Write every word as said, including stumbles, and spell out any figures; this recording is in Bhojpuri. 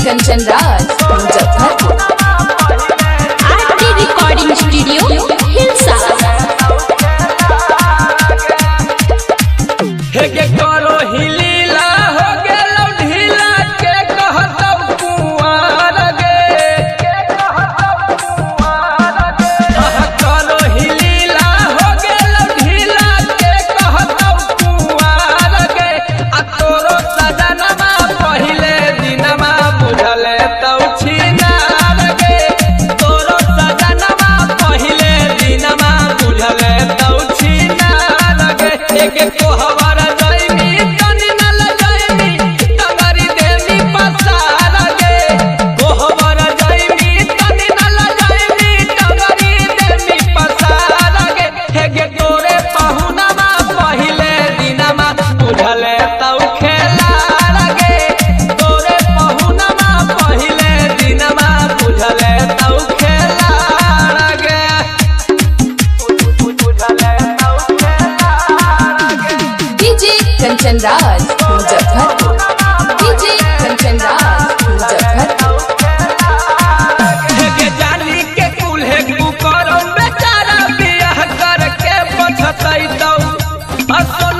कंचन राज मुजफ्फरपुर। Aarti recording studio Hilsa. हे के करो हिलीला हो गेलो ढीला के कहतब कुंवार गे के कहतब कुंवार गे करो हिलीला हो गेलो ढीला के कहतब कुंवार गे आ तोरो सजनमा पहिले दिनमा बुझले तौ छिनार गे तोरो सजनमा पहिले दिनमा बुझले तौ छिनार गे एक कोहवर कंचन राज मुजफ्फरपुर। डीजे कंचन राज मुजफ्फरपुर। के जानी के कुल्हे कुकरो बेचारा बियाह करके पछतैतौ।